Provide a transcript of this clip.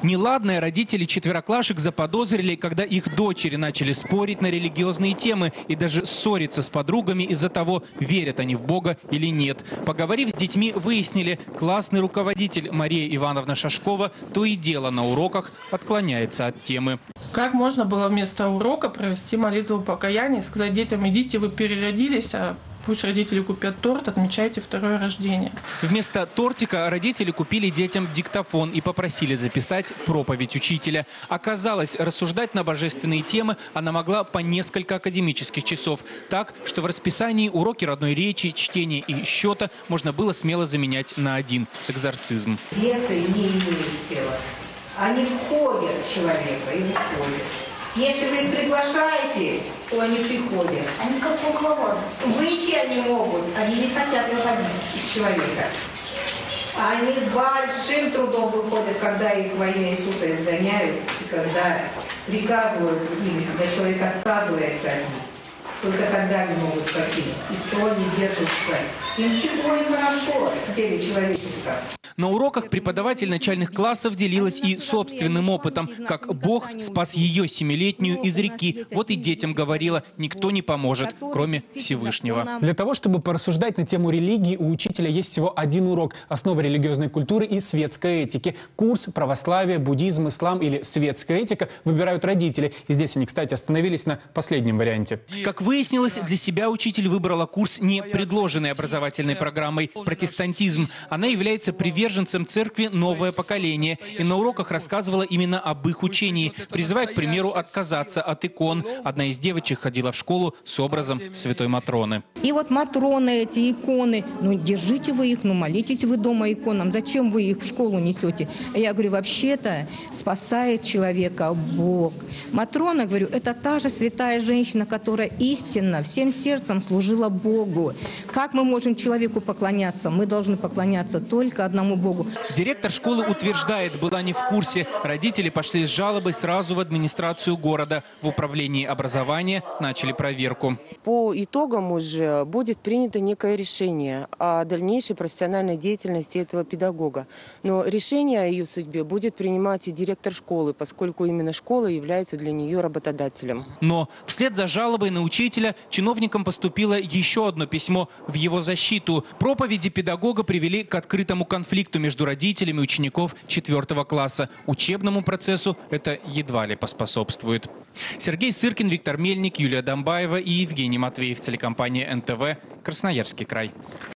Неладное родители четвероклашек заподозрили, когда их дочери начали спорить на религиозные темы и даже ссориться с подругами из-за того, верят они в Бога или нет. Поговорив с детьми, выяснили, классный руководитель Мария Ивановна Шашкова то и дело на уроках отклоняется от темы. Как можно было вместо урока провести молитву покаяния, сказать детям: идите, вы переродились, а пусть родители купят торт, отмечайте второе рождение. Вместо тортика родители купили детям диктофон и попросили записать проповедь учителя. Оказалось, рассуждать на божественные темы она могла по несколько академических часов. Так, что в расписании уроки родной речи, чтения и счета можно было смело заменять на один – экзорцизм. Бесы не имеют тела. Они входят в человека и выходят. Если вы их приглашаете, то они приходят. Они как кукловоды. Выйти они могут, они не хотят выходить из человека. Они с большим трудом выходят, когда их во имя Иисуса изгоняют, и когда приказывают им, когда человек отказывается от них. Только тогда они могут покинуть. И то они держатся. Им тепло и хорошо в теле человеческом. На уроках преподаватель начальных классов делилась и собственным опытом, как Бог спас ее 7-летнюю из реки. Вот и детям говорила: никто не поможет, кроме Всевышнего. Для того, чтобы порассуждать на тему религии, у учителя есть всего один урок – основы религиозной культуры и светской этики. Курс православие, буддизм, ислам или светская этика выбирают родители. И здесь они, кстати, остановились на последнем варианте. Как выяснилось, для себя учитель выбрала курс, не предложенный образовательной программой «Протестантизм». Она является приверженцем церкви «Новое поколение» и на уроках рассказывала именно об их учении, призывая, к примеру, отказаться от икон. Одна из девочек ходила в школу с образом святой Матроны. И вот Матроны, эти иконы, ну держите вы их, ну молитесь вы дома иконам, зачем вы их в школу несете? Я говорю, вообще-то спасает человека Бог. Матрона, говорю, это та же святая женщина, которая истинно, всем сердцем служила Богу. Как мы можем человеку поклоняться? Мы должны поклоняться только одному Богу. Директор школы утверждает, была не в курсе. Родители пошли с жалобой сразу в администрацию города. В управлении образования начали проверку. По итогам уже будет принято некое решение о дальнейшей профессиональной деятельности этого педагога. Но решение о ее судьбе будет принимать и директор школы, поскольку именно школа является для нее работодателем. Но вслед за жалобой на учителя чиновникам поступило еще одно письмо в его защиту. Проповеди педагога привели к открытому конфликту между родителями учеников 4 класса. Учебному процессу это едва ли поспособствует. Сергей Сыркин, Виктор Мельник, Юлия Домбаева и Евгений Матвеев. Телекомпания НТВ. Красноярский край.